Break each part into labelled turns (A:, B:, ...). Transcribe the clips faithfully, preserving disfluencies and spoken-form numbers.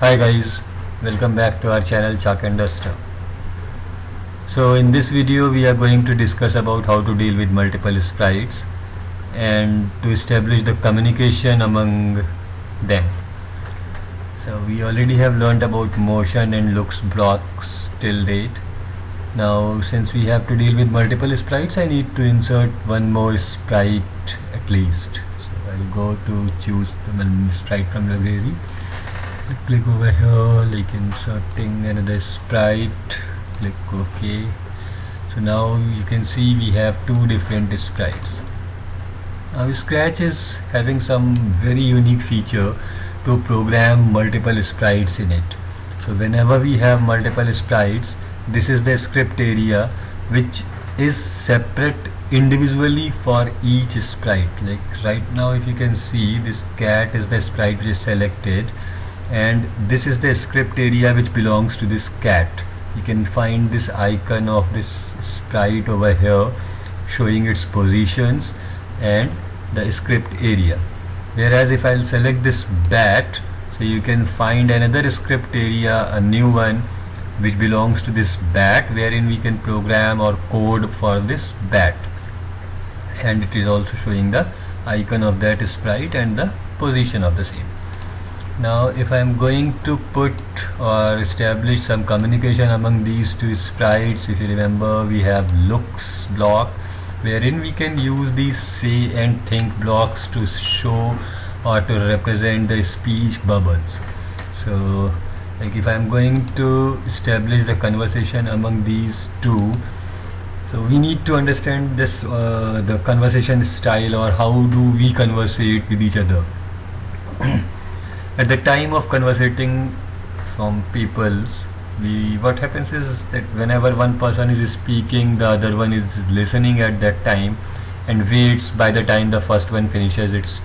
A: Hi guys, welcome back to our channel Chalk and Duster. So in this video we are going to discuss about how to deal with multiple sprites and to establish the communication among them. So we already have learned about motion and looks blocks till date. Now since we have to deal with multiple sprites, I need to insert one more sprite at least. So I'll go to choose the sprite from library. Click over here, like inserting another sprite, click OK. So now you can see we have two different sprites. Now Scratch is having some very unique feature to program multiple sprites in it. So whenever we have multiple sprites, this is the script area which is separate individually for each sprite. Like right now if you can see, this cat is the sprite which is selected, and this is the script area which belongs to this cat. You can find this icon of this sprite over here showing its positions and the script area. Whereas if I'll select this bat, so you can find another script area, a new one which belongs to this bat, wherein we can program or code for this bat, and it is also showing the icon of that sprite and the position of the same. Now if I am going to put or establish some communication among these two sprites, if you remember, we have looks block wherein we can use these say and think blocks to show or to represent the speech bubbles. So like if I am going to establish the conversation among these two, so we need to understand this uh, the conversation style, or how do we conversate with each other. At the time of conversating from peoples, we what happens is that whenever one person is speaking, the other one is listening at that time and waits by the time the first one finishes its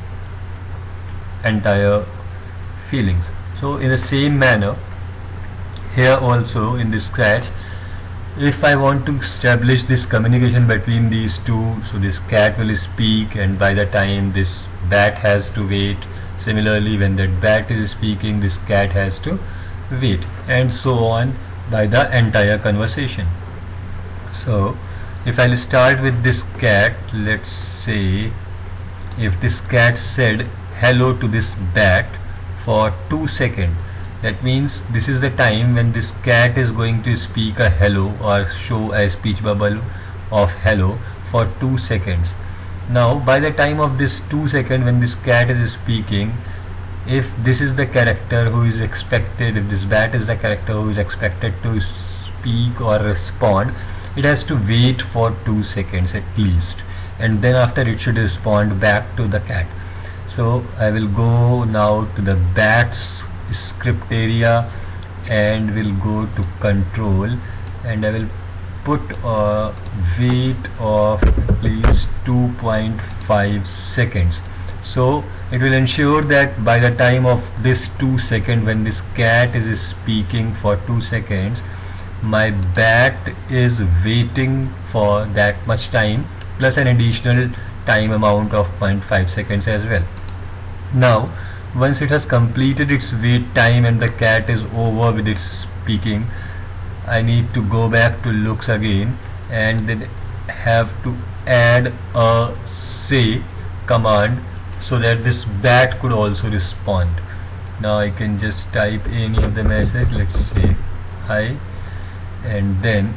A: entire feelings. So in the same manner, here also in this Scratch, if I want to establish this communication between these two, so this cat will speak, and by the time this bat has to wait. Similarly, when that bat is speaking, this cat has to wait, and so on by the entire conversation. So if I'll start with this cat, let's say if this cat said hello to this bat for two seconds, that means this is the time when this cat is going to speak a hello or show a speech bubble of hello for two seconds. Now by the time of this two seconds when this cat is speaking, if this is the character who is expected, if this bat is the character who is expected to speak or respond, it has to wait for two seconds at least, and then after it should respond back to the cat. So I will go now to the bat's script area and will go to control, and I will put a wait of at least two point five seconds. So it will ensure that by the time of this two seconds, when this cat is speaking for two seconds, my bat is waiting for that much time plus an additional time amount of zero point five seconds as well. Now once it has completed its wait time and the cat is over with its speaking, I need to go back to looks again and then have to add a say command so that this bat could also respond. Now I can just type any of the message, let's say hi, and then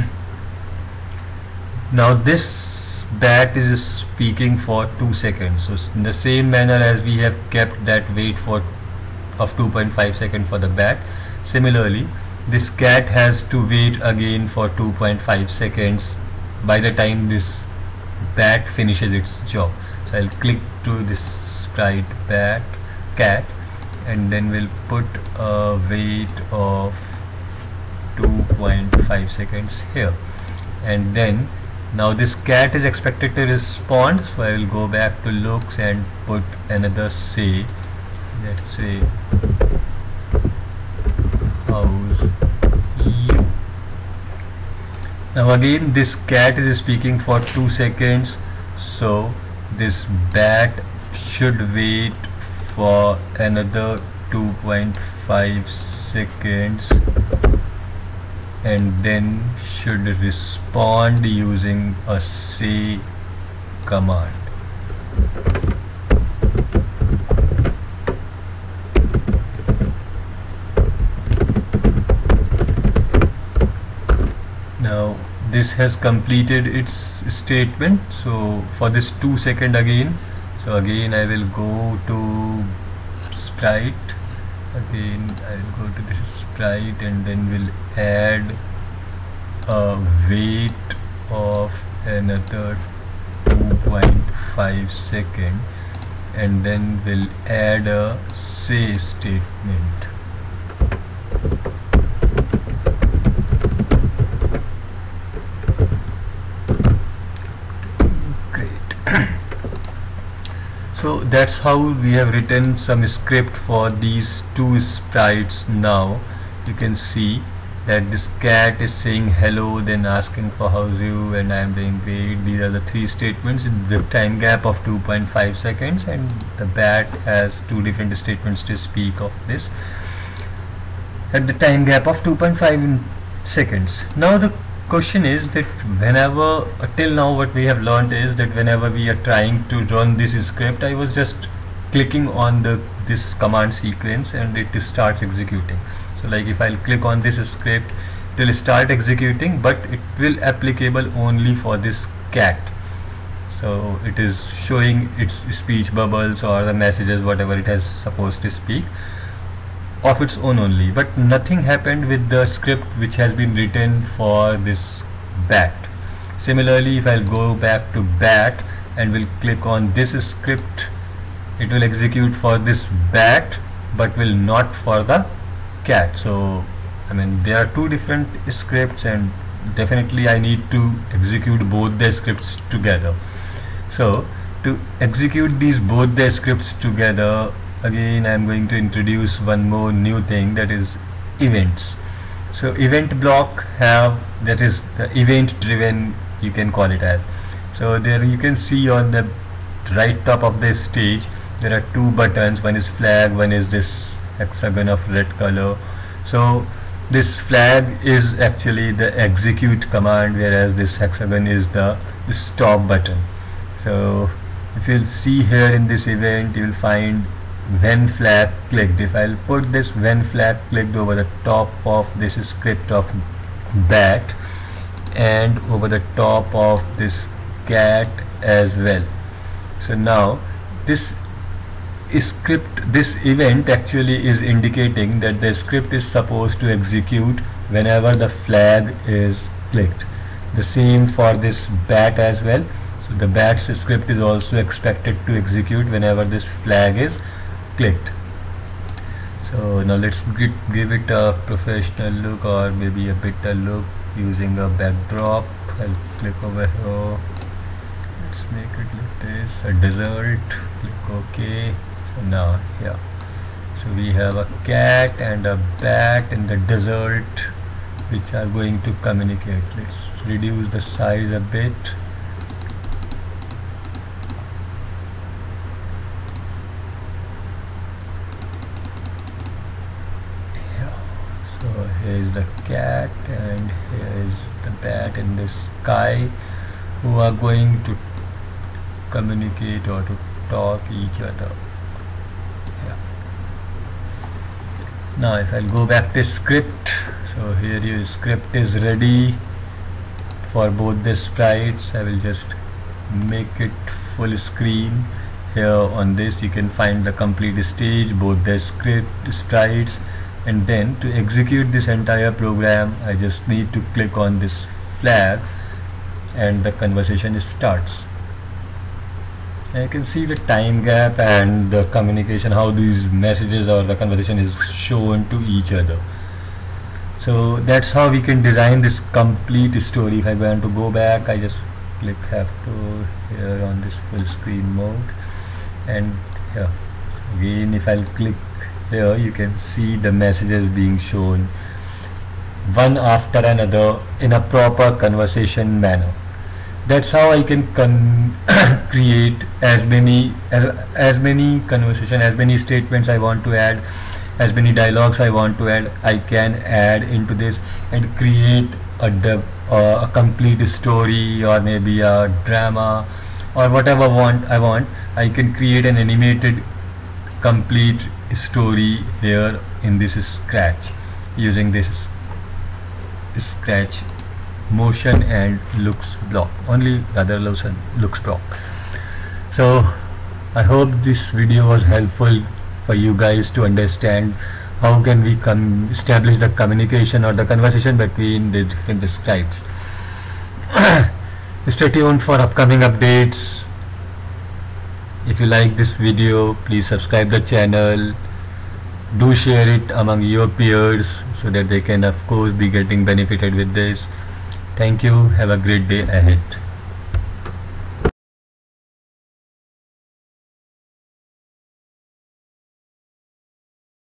A: now this bat is speaking for two seconds. So in the same manner as we have kept that wait for of two point five seconds for the bat, similarly this cat has to wait again for two point five seconds by the time this bat finishes its job. So I'll click to this sprite bat cat, and then we'll put a wait of two point five seconds here, and then now this cat is expected to respond. So I will go back to looks and put another say, let's say how's you. Now again this cat is speaking for two seconds, so this bat should wait for another two point five seconds and then should respond using a say command. Now this has completed its statement. So for this two second again, so again I will go to sprite, again I will go to this sprite and then we'll add a wait of another two point five second and then we'll add a say statement. So that's how we have written some script for these two sprites. Now you can see that this cat is saying hello, then asking for how's you, and I am doing wait. These are the three statements in the time gap of two point five seconds, and the bat has two different statements to speak of this at the time gap of two point five seconds. Now the question is that whenever uh, till now what we have learned is that whenever we are trying to run this script, I was just clicking on the this command sequence and it starts executing. So like if I'll click on this script, it will start executing, but it will applicable only for this cat. So it is showing its speech bubbles or the messages whatever it has supposed to speak of its own only, but nothing happened with the script which has been written for this bat. Similarly, if I'll go back to bat and will click on this script, it will execute for this bat but will not for the cat. So I mean there are two different scripts and definitely I need to execute both the scripts together. So to execute these both the scripts together, again I am going to introduce one more new thing, that is events. So event block have, that is the event driven you can call it as. So there you can see on the right top of the stage there are two buttons, one is flag, one is this hexagon of red color. So this flag is actually the execute command, whereas this hexagon is the stop button. So if you'll see here in this event, you will find when flag clicked. If I'll put this when flag clicked over the top of this script of bat and over the top of this cat as well. So now this script, this event actually is indicating that the script is supposed to execute whenever the flag is clicked. The same for this bat as well. So the bat's script is also expected to execute whenever this flag is clicked. So now let's give it a professional look or maybe a better look using a backdrop. I'll click over here. Let's make it like this, a desert. Click OK. So now here, so we have a cat and a bat in the desert which are going to communicate. Let's reduce the size a bit. So here is the cat and here is the bat in the sky who are going to communicate or to talk each other. Yeah. Now if I'll go back to script, so here your script is ready for both the sprites. I will just make it full screen. Here on this you can find the complete stage, both the script sprites, and then to execute this entire program I just need to click on this flag and the conversation starts. And you can see the time gap and the communication, how these messages or the conversation is shown to each other. So that's how we can design this complete story. If I want to go back, I just click have to here on this full screen mode, and here again if I'll click here, you can see the messages being shown one after another in a proper conversation manner. That's how I can con create as many as, as many conversation, as many statements I want to add, as many dialogues I want to add, I can add into this and create a, dev, uh, a complete story, or maybe a drama, or whatever want I want. I can create an animated complete story here in this Scratch using this Scratch motion and looks block, only other lotion looks block. So I hope this video was helpful for you guys to understand how can we com establish the communication or the conversation between the different sprites. Stay tuned for upcoming updates. If you like this video, please subscribe the channel, do share it among your peers so that they can of course be getting benefited with this. Thank you. Have a great day ahead.